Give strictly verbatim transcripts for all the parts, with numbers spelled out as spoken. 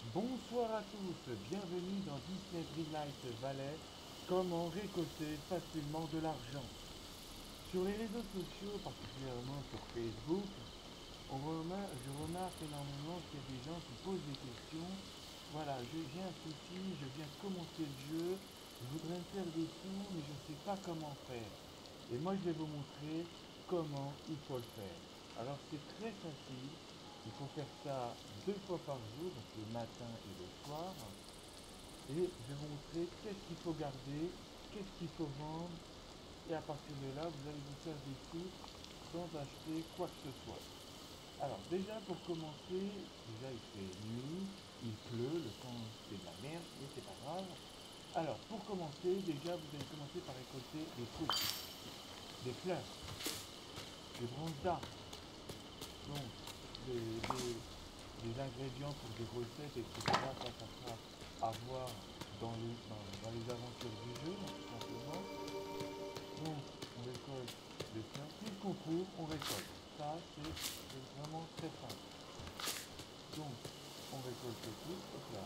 Bonsoir à tous, bienvenue dans Disney Dreamlight Valley, comment récolter facilement de l'argent. Sur les réseaux sociaux, particulièrement sur Facebook, on remarque, je remarque énormément qu'il y a des gens qui posent des questions. Voilà, je- j'ai un souci, je viens de commencer le jeu, je voudrais me faire des sous, mais je ne sais pas comment faire. Et moi, je vais vous montrer comment il faut le faire. Alors, c'est très facile. Il faut faire ça deux fois par jour, donc le matin et le soir. Et je vais vous montrer qu'est-ce qu'il faut garder, qu'est-ce qu'il faut vendre. Et à partir de là, vous allez vous faire des sous sans acheter quoi que ce soit. Alors déjà pour commencer, déjà il fait nuit, il pleut, le temps c'est de la merde, mais c'est pas grave. Alors pour commencer, déjà vous allez commencer par récolter des fruits, des fleurs, des branches d'arbres, donc des, des, des ingrédients pour des recettes, et cetera. Ça, ça sera à voir dans les, dans, dans les aventures du jeu, hein, tout simplement. Donc on récolte des fleurs. Tout ce qu'on trouve, on récolte. Ça c'est c'est vraiment très simple. Donc, on récolte tout, hop là,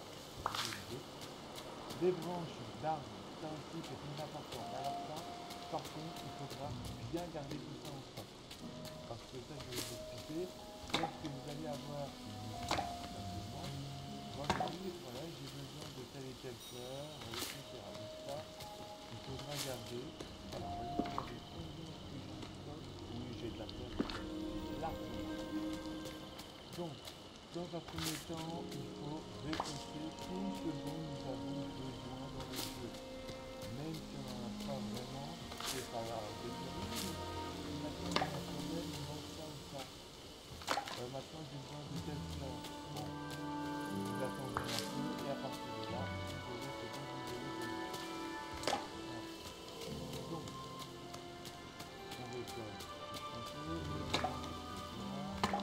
des branches d'arbres, ça aussi c'est très important. Mais alors ça, par contre, il faudra bien garder tout ça en stock. Parce que ça, je vais vous expliquer. Lorsque vous allez avoir une mission, simplement, moi je dis, voilà, j'ai besoin de telle et telle fleur, et cetera. Donc ça, il faudra garder. Alors, on va juste regarder combien est-ce que j'ai en stock. Oui, j'ai de la place largement. Donc, dans un premier temps, il faut récolter tout ce dont nous avons besoin dans le jeu. Même si on n'en a pas vraiment, c'est pas grave. Vous allez dire, oui, mais maintenant il y a un problème, il manque ça ou ça. Euh, maintenant j'ai besoin de telle fleur. Bon, vous attendrez un peu et à partir de là, vous verrez ce dont vous avez besoin. Voilà. Donc, on récolte tout ce qu'on peut, les branches, et cetera.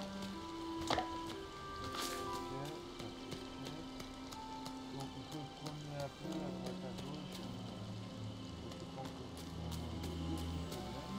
Ok, ça c'est fait. Donc on peut se promener un peu à droite à gauche, hein, ça c'est pas encore vraiment le, le petit problème.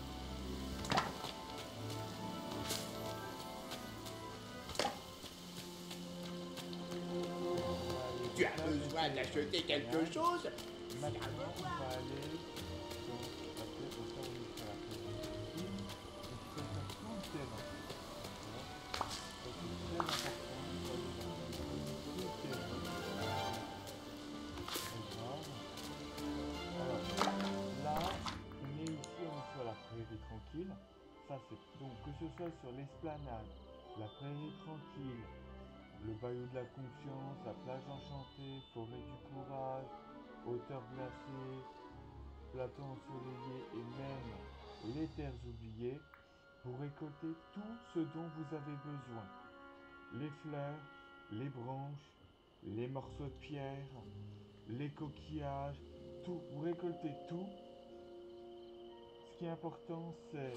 Donc on va aller Tu as besoin s'arrêter dans d'acheter quelque l'esplanade. chose? Viens me Maintenant on va voir. aller dans la prairie, donc là on est sur la prairie tranquille. Donc il faut faire tout le terrain, d'accord? Ça c'est très important, il faut aller faire tout le terrain, c'est très grave. Alors là, on est ici, on est sur la prairie tranquille. Ça, c'est donc que ce soit sur l'esplanade, la prairie tranquille, le bayou de la confiance, la plage enchantée, forêt du courage, hauteur glacée, plateau ensoleillé et même les terres oubliées, vous récoltez tout ce dont vous avez besoin. Les fleurs, les branches, les morceaux de pierre, les coquillages, tout. Vous récoltez tout. Ce qui est important, c'est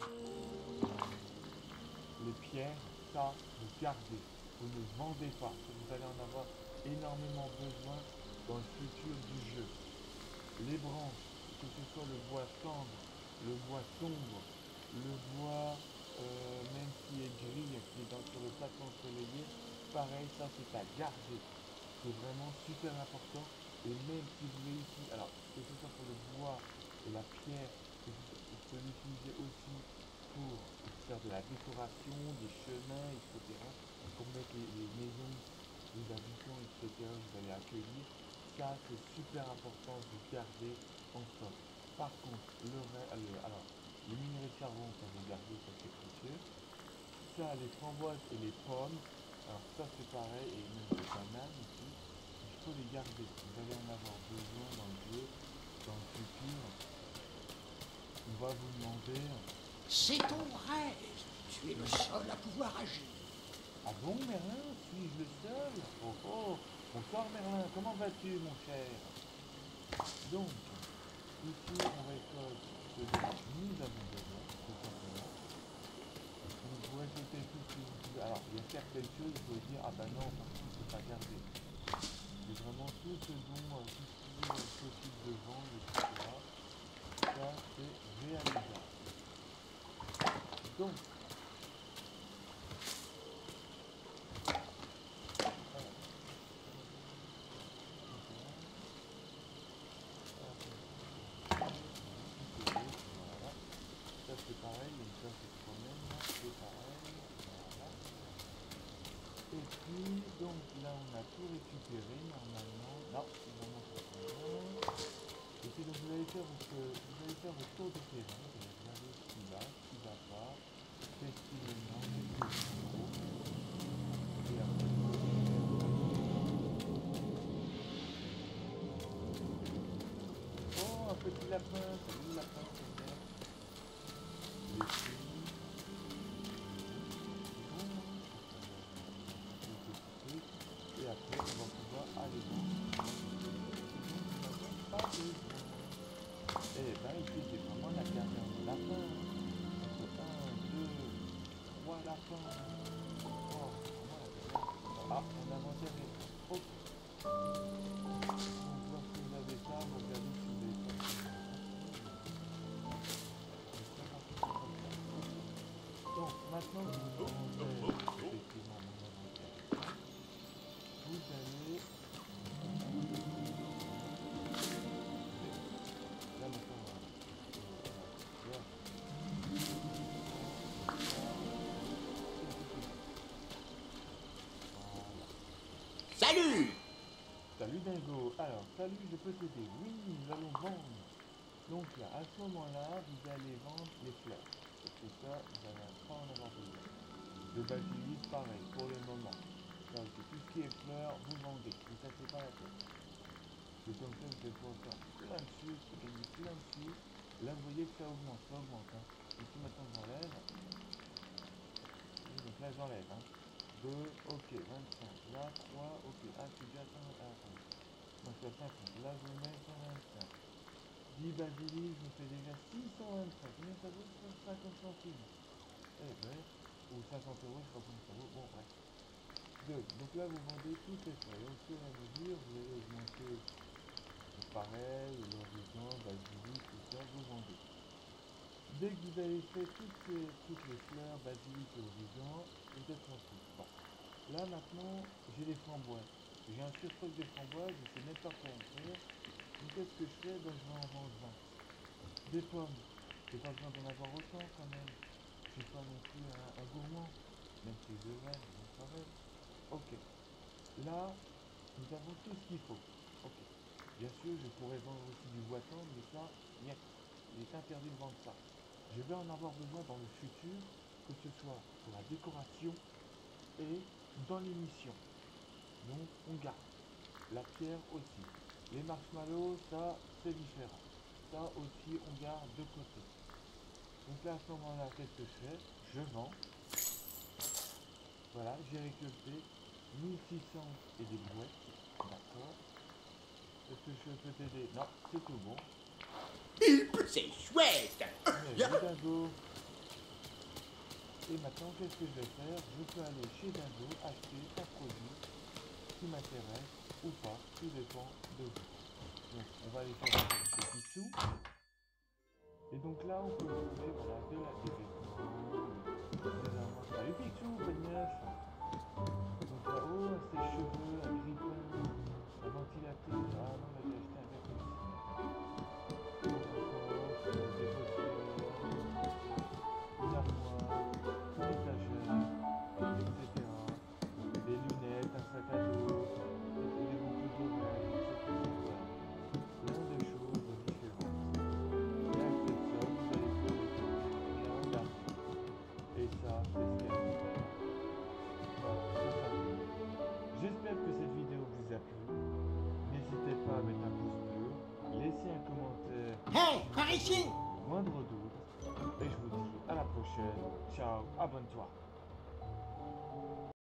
les pierres, ça, vous gardez. Vous ne vendez pas. Vous allez en avoir énormément besoin dans le futur du jeu. Les branches, que ce soit le bois tendre, le bois sombre, le bois euh, même qui est gris, qui est dans, sur le plateau ensoleillé, pareil, ça c'est à garder. C'est vraiment super important. Et même si vous voulez utiliser, alors que ce soit pour le bois et la pierre, que ce soit, vous pouvez l'utiliser aussi pour faire de la décoration, des chemins, et cetera. Pour mettre les, les maisons où nous habitons, et cetera. Vous allez accueillir. Ça, c'est super important de garder en stock. Par contre, le, le- alors, les minerais de charbon, ça vous gardez, ça c'est précieux. Ça, les framboises et les pommes, alors ça c'est pareil, et même les bananes aussi, il faut les garder. Vous allez en avoir besoin dans le jeu, dans le futur. On va vous demander. C'est ton rêve. Tu es le seul à pouvoir agir. Ah bon, Merlin, suis-je le seul? Oh oh, bonsoir Merlin, comment vas-tu, mon cher? Donc, ici on récolte ce dont nous avons besoin, tout simplement. Donc vous récoltez tout ce que vous pouvez. Alors, il y a certaines choses, vous pouvez dire, ah bah non, par contre, je ne peux pas garder. C'est vraiment tout ce dont, euh, tout ce qui est euh, possible de vendre, et cetera. Ça, c'est réalisable. Donc, alors, tout récupérer normalement. Non, normalement ça va bien. Et puis donc vous allez faire votre, vous allez faire votre tour de terrain. Vous allez regarder ce qui va, ce qui va pas. Qu'est-ce qui est non, qu'est-ce qui est trop. Et après, oh, un petit lapin, salut lapin, c'est bien. Les filles. Bon, et après, on va pouvoir aller voir. Pas besoin. Eh ben, ici, c'est vraiment la carrière de lapin. un, deux, trois lapins. Oh, vraiment la carrière. Ah, on a inventé un écran. Ok. Donc, lorsque vous avez ça, vous regardez si vous avez ça. Donc, maintenant que vous avez effectivement mon inventaire, vous allez... Là, maintenant, on va... Salut! Salut Dingo. Alors, salut, je peux t'aider. Oui, nous allons vendre. Donc là, à ce moment-là, vous allez vendre les fleurs. Parce que ça, vous n'allez pas en avoir besoin. Le basilic, pareil, pour le moment. Ça, ok. Tout ce qui est fleurs, vous vendez. Ne vous cassez pas la tête. C'est comme ça, vous allez pouvoir faire plein de sucre, gagner plein de sucre. Là, vous voyez que ça augmente, ça augmente. Hein. Ici, maintenant, j'enlève. Donc là, j'enlève. Hein. deux, ok, vingt-cinq. Là, trois, ok. Ah, c'est déjà... Ah, attends. Moi, je fais cinquante. Là, je mets cent vingt-cinq. dix basilic, je me fais déjà six cent vingt-cinq. Combien ça vaut? cinquante centimes. Eh ben, ou cinquante euros, je sais pas combien ça vaut. Bon, bref. deux. Donc là, vous vendez toutes les feuilles. Au fur et à mesure, vous allez augmenter pareil, l'horizon, basilic, tout ça, vous vendez. Dès que vous avez fait toutes, ces, toutes les fleurs, basilic et horizon, vous êtes tranquille. Bon. Là, maintenant, j'ai les framboises. J'ai un surstock de framboises, je sais même pas quoi en faire. Donc qu'est-ce que je fais? Ben, je vais en vendre vingt. Des pommes, j'ai pas besoin d'en avoir autant quand même. Je suis pas non plus un, un gourmand, même si je l'aime, je savais. Ok, là, nous avons tout ce qu'il faut. Ok, bien sûr, je pourrais vendre aussi du bois tendre, mais ça, niet. Il est interdit de vendre ça. Je vais en avoir besoin dans le futur, que ce soit pour la décoration et dans l'émission. Donc, on garde. La pierre aussi. Les marshmallows, ça, c'est différent. Ça aussi, on garde de côté. Donc là, à ce moment-là, qu'est-ce que je fais? Je vends. Voilà, j'ai récolté mille six cents et des brouettes. D'accord. Est-ce que je peux t'aider? Non, c'est tout bon. C'est chouette! Mais Dingo. Et maintenant, qu'est-ce que je vais faire? Je peux aller chez Dingo, acheter un produit qui m'intéresse ou pas. Tout dépend de vous. Donc, on va aller faire chez Picsou. Et donc là, on peut trouver voilà, de la, des vêtements, des armoires. Salut Picsou, quoi de neuf? Donc là, oh, ses cheveux, un grille-pain, un ventilateur. Ah non, là, j'ai acheté un verre aussi. Donc encore, des postures, une armoire, une étagère, et cetera. Des lunettes, un sac à dos, des, des boucles d'oreilles, et cetera. Voilà. Plein de choses différentes. Et avec cette somme, vous allez pouvoir économiser plein d'argent. Et ça, c'est ce qu'elle veut faire. Voilà, tout simplement. J'espère que cette vidéo vous a plu. N'hésitez pas à mettre un pouce bleu, laissez un commentaire Hey, si par vous ici! avez le moindre doute. Et je vous dis à la prochaine. Ciao, abonne-toi.